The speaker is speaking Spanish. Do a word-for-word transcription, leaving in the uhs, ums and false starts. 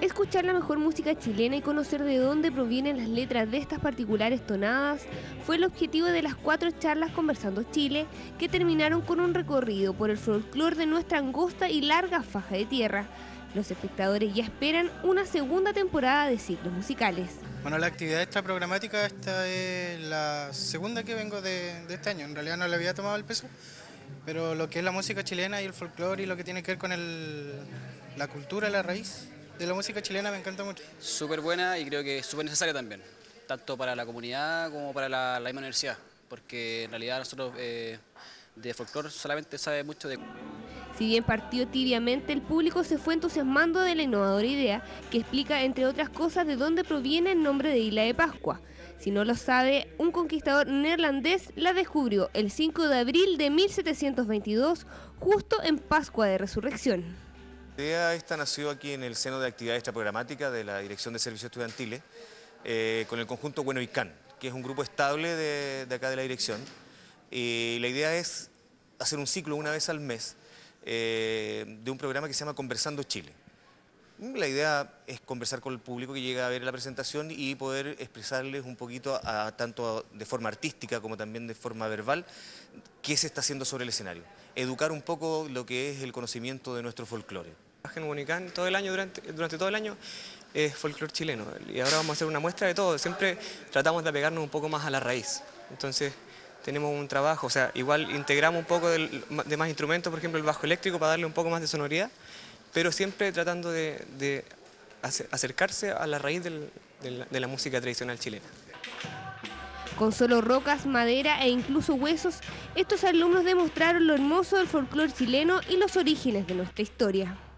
Escuchar la mejor música chilena y conocer de dónde provienen las letras de estas particulares tonadas fue el objetivo de las cuatro charlas Conversando Chile, que terminaron con un recorrido por el folclore de nuestra angosta y larga faja de tierra. Los espectadores ya esperan una segunda temporada de ciclos musicales. Bueno, la actividad extra programática, esta es la segunda que vengo de, de este año. En realidad no le había tomado el peso, pero lo que es la música chilena y el folclore y lo que tiene que ver con el, la cultura, la raíz de la música chilena me encanta mucho. Súper buena y creo que es súper necesaria también, tanto para la comunidad como para la, la misma universidad, porque en realidad nosotros eh, de folclore solamente sabe mucho de... Si bien partió tibiamente, el público se fue entusiasmando de la innovadora idea, que explica, entre otras cosas, de dónde proviene el nombre de Isla de Pascua. Si no lo sabe, un conquistador neerlandés la descubrió el cinco de abril de mil setecientos veintidós, justo en Pascua de Resurrección. La idea esta nació aquí en el seno de actividades extraprogramáticas de la Dirección de Servicios Estudiantiles, eh, con el conjunto Bueno y Can, que es un grupo estable de, de acá de la dirección. Y la idea es hacer un ciclo una vez al mes, Eh, de un programa que se llama Conversando Chile. La idea es conversar con el público que llega a ver la presentación y poder expresarles un poquito, a, tanto de forma artística como también de forma verbal, qué se está haciendo sobre el escenario. Educar un poco lo que es el conocimiento de nuestro folclore. En Huanicán todo el año, durante, durante todo el año es folclore chileno, y ahora vamos a hacer una muestra de todo. Siempre tratamos de apegarnos un poco más a la raíz. Entonces tenemos un trabajo, o sea, igual integramos un poco de, de más instrumentos, por ejemplo el bajo eléctrico para darle un poco más de sonoridad, pero siempre tratando de, de acercarse a la raíz del, de, la, de la música tradicional chilena. Con solo rocas, madera e incluso huesos, estos alumnos demostraron lo hermoso del folclore chileno y los orígenes de nuestra historia.